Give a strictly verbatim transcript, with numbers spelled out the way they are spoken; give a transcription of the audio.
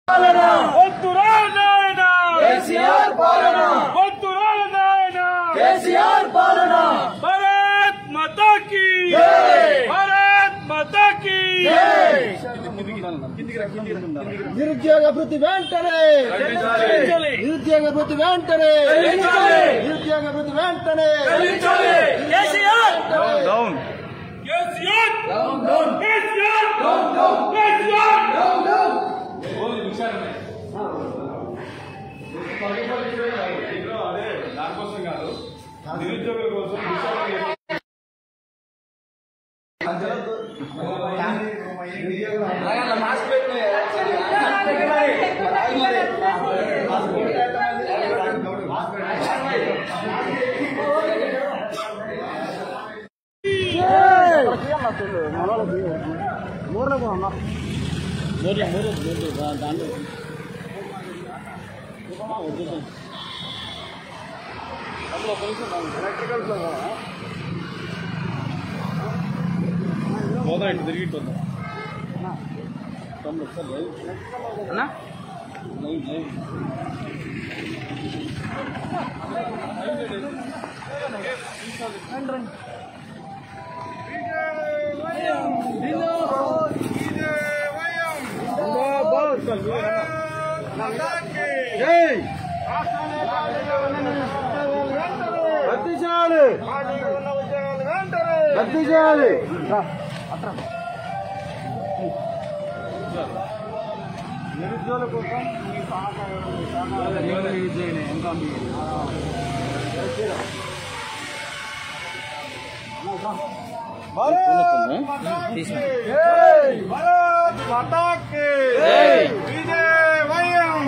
కేసీఆర్ పాలన కేసీఆర్ పాలన భారత్ మాతా కీ భారత్ మాతా కీ నిరుద్యోగ భృతి వెంటనే నిరుద్యోగ భృతి వెంటనే నిరుద్యోగ భృతి వెంటనే KCR down KCR down down KCR down down KCR down down అదే దానికోసం కాదు నిరుద్యోగుల కోసం పోదా ఇటు తిరిగి పోదా అన్నా రద్దు చేయాలి రద్దు చేయాలి నిరుద్యోగుల కోసం భారత్ మాతా కీ